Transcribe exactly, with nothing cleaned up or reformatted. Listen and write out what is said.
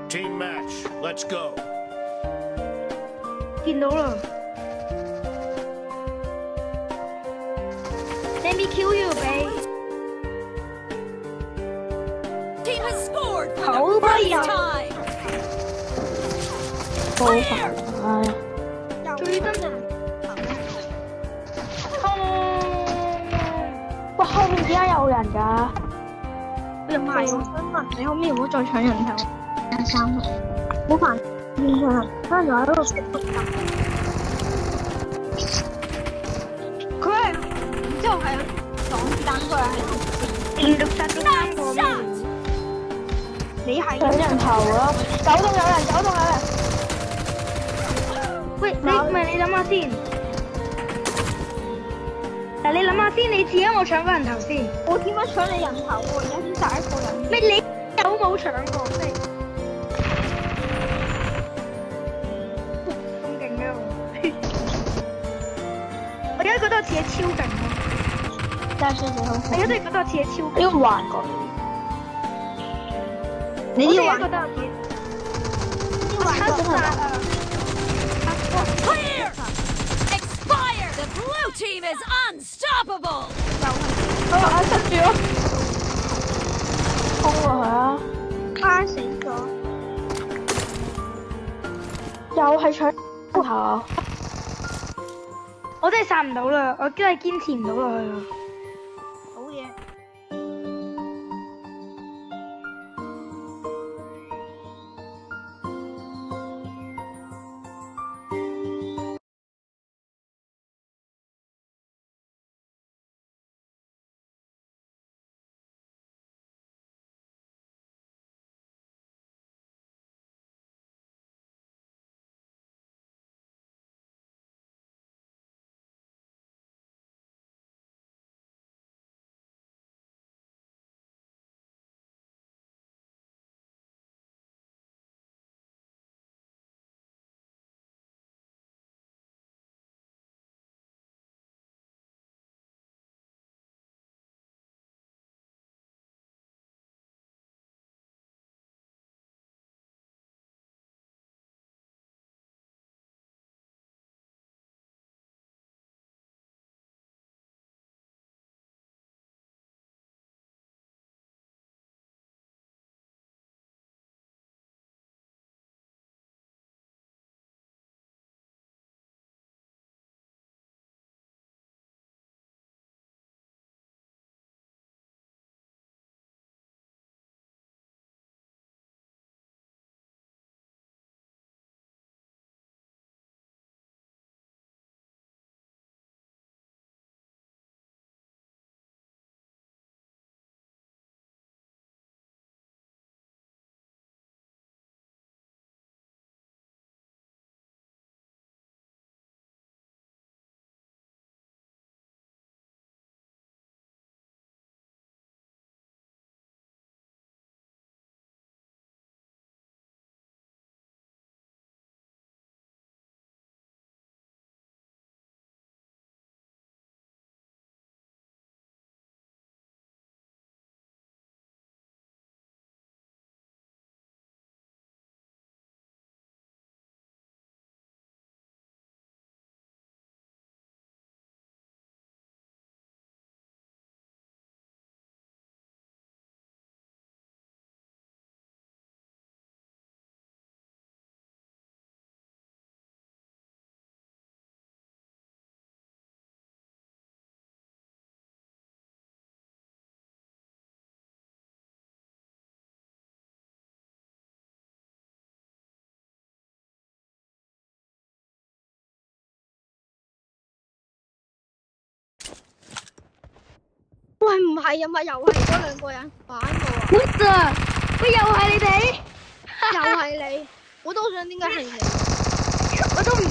Team match, let's go. 見到啦。Let me kill you, babe. Team has scored for 好 the 不 first 有 time. 好煩啊！ 最真係。 哇，後面點解有人㗎？ 又唔係，我想問你可唔可以唔好再搶人頭？第三號，好煩，現場可能又喺度食毒品。佢係，然之後係擋子彈，佢係連續殺咗三個咩？你係搶人頭咯！九棟有人，九棟有人。 喂，你唔係你諗下先。嗱，你諗下先，你自己有冇搶過人頭先？我點解搶你人頭喎？而家先殺一個人。咩？你有冇搶過？即係咁勁嘅我！我而家覺得我自己超勁咯。 但係你好， 我而家都係覺得我自己超勁。 呢個橫過你呢個橫覺得我自己。呢個橫過啊！ Clear! Expired! The blue team is unstoppable! 啊啊！塞住咯，衝落去啊！ 卡死咗。 又係搶頭， 我真係殺唔到啦，我真係堅持唔到落去啦。好嘢。喂，唔係啊嘛，又係嗰兩個人反我啊 What the？ 喂，又係你哋， 又係你，我都想點解係你？ 我都唔